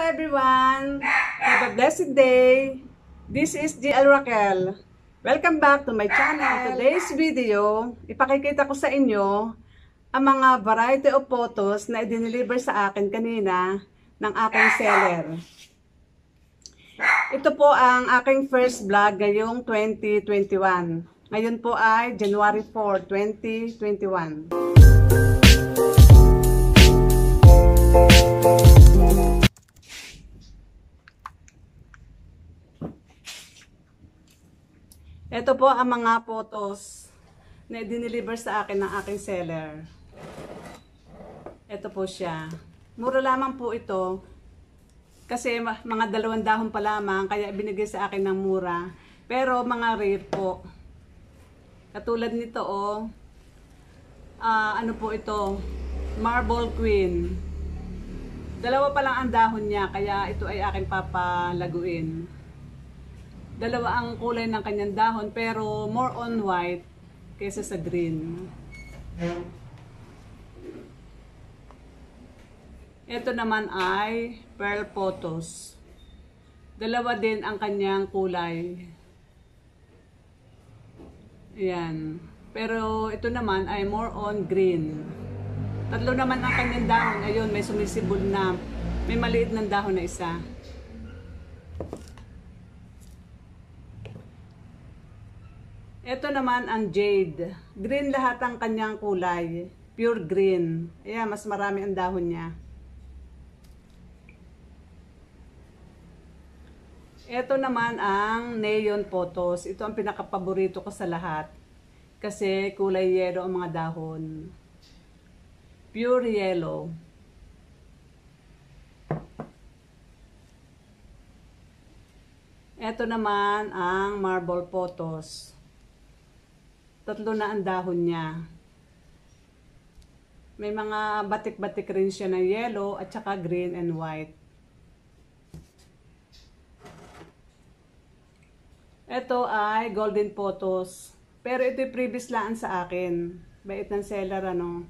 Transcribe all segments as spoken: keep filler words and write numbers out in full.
everyone! Have a blessed day! This is G L Raquel. Welcome back to my channel. In today's video, ipakikita ko sa inyo ang mga variety of photos na i-deliver sa akin kanina ng aking seller. Ito po ang aking first vlog ngayong twenty twenty-one. Ngayon po ay January fourth, twenty twenty-one. Ito po ang mga photos na i-deliver sa akin ng aking seller. Ito po siya. Mura lamang po ito. Kasi mga dalawang dahon pa lamang, kaya binigay sa akin ng mura. Pero mga rare po. Katulad nito, oh. Uh, ano po ito? Marble Queen. Dalawa pa lang ang dahon niya, kaya ito ay aking papalaguin. Dalawa ang kulay ng kanyang dahon, pero more on white kaysa sa green. Ito naman ay pearl photos. Dalawa din ang kanyang kulay. Ayan. Pero ito naman ay more on green. Tatlo naman ang kanyang dahon. Ayun, may sumisibol na. May maliit ng dahon na isa. Ito naman ang jade. Green lahat ang kanyang kulay. Pure green. Ayan, mas marami ang dahon niya. Ito naman ang neon photos. Ito ang pinakapaborito ko sa lahat. Kasi kulay yellow ang mga dahon. Pure yellow. Ito naman ang marble photos. Tatlo na ang dahon niya. May mga batik-batik rin siya na yellow at saka green and white. Ito ay golden photos. Pero ito yung previous laan sa akin. Bait ng seller, ano.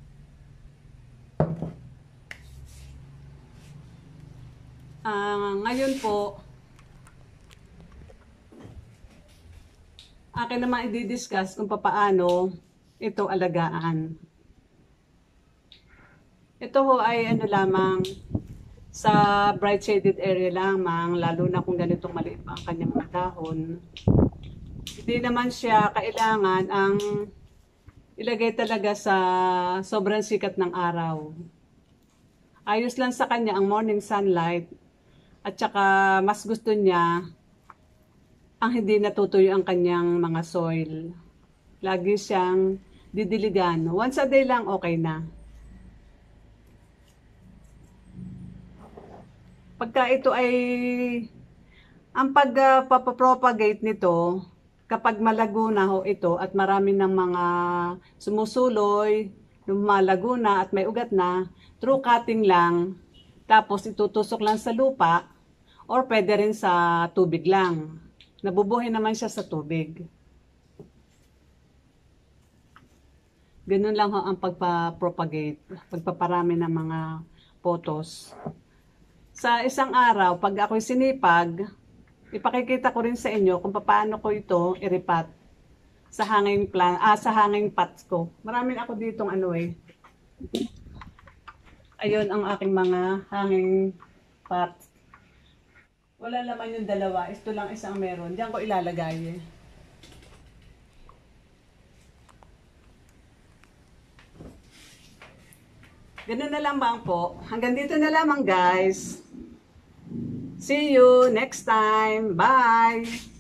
Uh, ngayon po, akin naman i-discuss kung paano ito alagaan. Ito ho ay ano lamang sa bright shaded area lamang, lalo na kung ganitong maliit pa ang kanyang mga dahon. Hindi naman siya kailangan ang ilagay talaga sa sobrang sikat ng araw. Ayos lang sa kanya ang morning sunlight at saka mas gusto niya ang hindi natutuyo ang kanyang mga soil. Lagi siyang didiligan. Once a day lang, okay na. Pagka ito ay, ang pagpapropagate uh, nito, kapag malago na ho ito at marami ng mga sumusuloy, lumalago na at may ugat na, through cutting lang, tapos itutusok lang sa lupa, or pwede rin sa tubig lang. Nabubuhay naman siya sa tubig. Ganun lang ho ang pagpa-propagate, pagpaparami ng mga photos. Sa isang araw, pag ako'y sinipag, ipakikita ko rin sa inyo kung paano ko ito iripat sa hanging plan, ah, sa hanging pots ko. Marami ako ditong ano eh. Ayun ang aking mga hanging pots. Wala naman yung dalawa. Ito lang isang meron. Diyan ko ilalagay eh. Ganun na lamang po. Hanggang dito na lamang guys. See you next time. Bye!